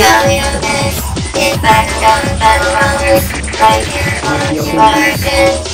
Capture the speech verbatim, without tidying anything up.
If I don't battle right here on Spartan.